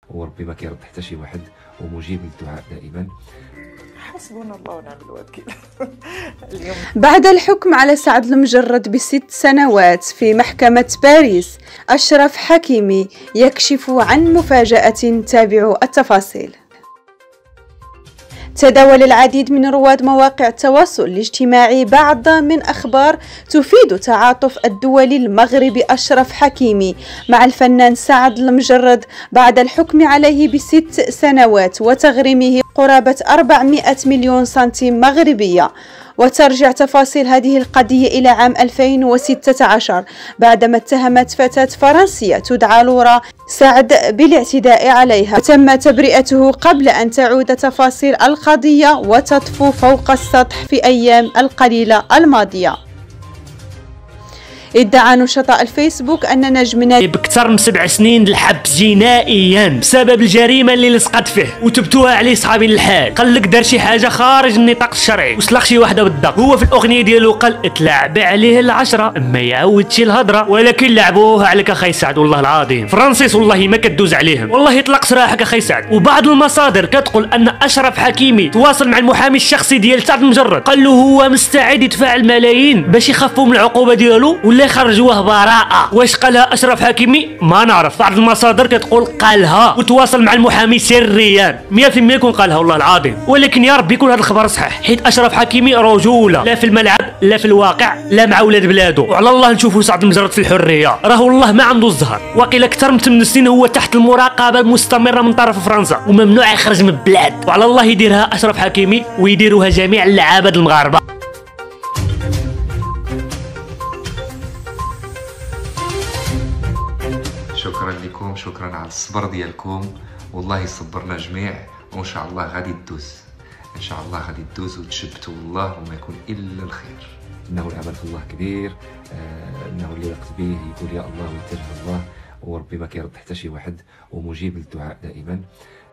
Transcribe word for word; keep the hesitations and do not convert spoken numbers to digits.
وربي ما كيرد حتى شي واحد ومجيب للدعاء دائما. حسبنا الله ونعم الوكيل. اليوم بعد الحكم على سعد المجرد بست سنوات في محكمة باريس، أشرف حكيمي يكشف عن مفاجأة. تابعوا التفاصيل. تداول العديد من رواد مواقع التواصل الاجتماعي بعض من أخبار تفيد تعاطف الدولي المغربي أشرف حكيمي مع الفنان سعد المجرد بعد الحكم عليه بست سنوات وتغريمه قرابة أربعمائة مليون سنتيم مغربية. وترجع تفاصيل هذه القضية إلى عام ألفين وستة عشر بعدما اتهمت فتاة فرنسية تدعى لورا سعد بالاعتداء عليها، وتم تبرئته قبل أن تعود تفاصيل القضية وتطفو فوق السطح في أيام القليلة الماضية. ادعى نشطاء الفيسبوك أن نجمنا بكثر من سبع سنين الحبس جنائيا بسبب الجريمه اللي لصقت فيه وتبتوها عليه صحابي الحال. قال لك دار شي حاجه خارج النطاق الشرعي وسلخ شي وحده بالضبط. هو في الاغنيه ديالو قال اتلعب عليه العشره اما يعاودش الهضره، ولكن لعبوها عليك اخي سعد. والله العظيم فرانسيس والله ما كدوز عليهم، والله اطلق سراحك اخي سعد. وبعض المصادر كتقول ان اشرف حكيمي تواصل مع المحامي الشخصي ديال سعد المجرد، قال له هو مستعد يدفع الملايين باش يخفوا من العقوبه ديالو ولا يخرجوه براءة. واش قالها أشرف حكيمي ما نعرف، بعض المصادر كتقول قالها وتواصل مع المحامي سريا. مية في المية يكون قالها والله العظيم، ولكن يا رب يكون هذا الخبر صحيح، حيت أشرف حكيمي رجولة لا في الملعب لا في الواقع لا مع ولاد بلادو. وعلى الله نشوفوا سعد المجرد في الحرية، راه والله ما عنده الزهر. واقيلا أكثر من ثمان سنين هو تحت المراقبة المستمرة من طرف فرنسا وممنوع يخرج من البلاد. وعلى الله يديرها أشرف حكيمي ويديروها جميع العباد المغاربة. شكرا لكم، شكرا على الصبر ديالكم، والله صبرنا جميع وان شاء الله غادي تدوز، ان شاء الله غادي تدوز وتشبتوا والله وما يكون الا الخير. انه العمل في الله كبير، آه انه اللي يقصد به يقول يا الله ويترجى الله، وربي ما كيرد حتى شي واحد ومجيب للدعاء دائما.